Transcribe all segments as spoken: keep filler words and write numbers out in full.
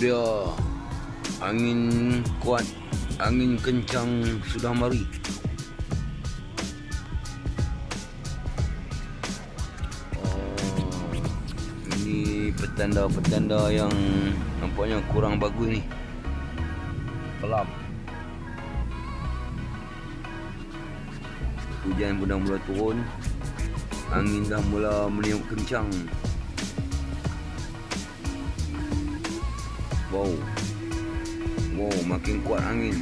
dia, angin kuat, angin kencang sudah mari. Oh, ini petanda-petanda yang nampaknya kurang bagus ni. Kelam. Hujan pun dah mula turun, angin dah mula meniup kencang. Wow, wow, makin kuat angin.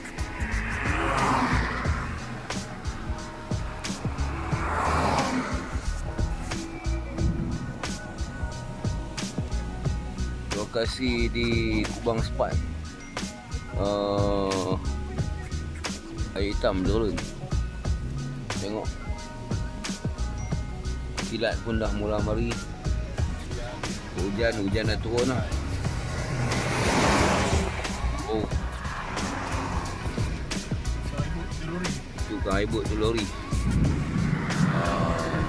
Lokasi di Kubang Sepat, uh, air hitam turun. Tengok, kilat pun dah mula mari. Hujan, hujan dah turun lah. Oh, tu kan air bot tu lori. Ah,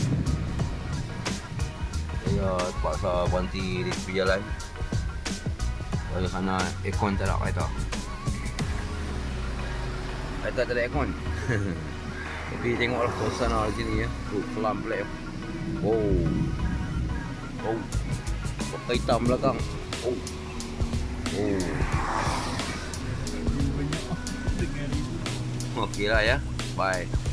saya terpaksa berhenti di tepi jalan kerana aircon tak ada kereta. Kereta tak ada aircon. Tapi tengoklah suasana di sini ya. Oh, kelam pelik. Oh, oh, warna hitam belakang. Oh, oh. Okey lah ya. Bye.